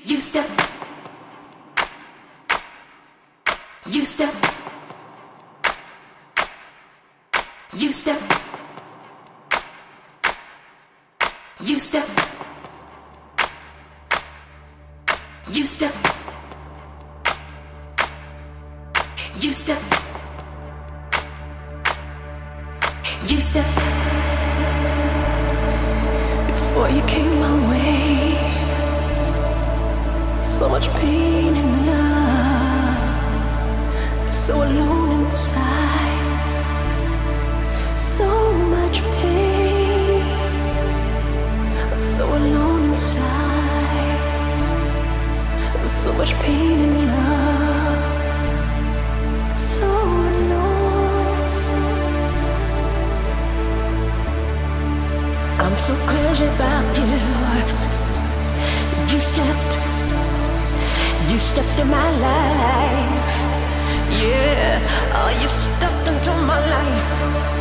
You step, you step, you step, you step, you step, you step, you step. Before you came my way, so much pain and love, so alone inside, so much pain, so alone inside, so much pain and love, so alone. I'm so crazy about you. You stepped in my life. Yeah, oh, you stepped into my life.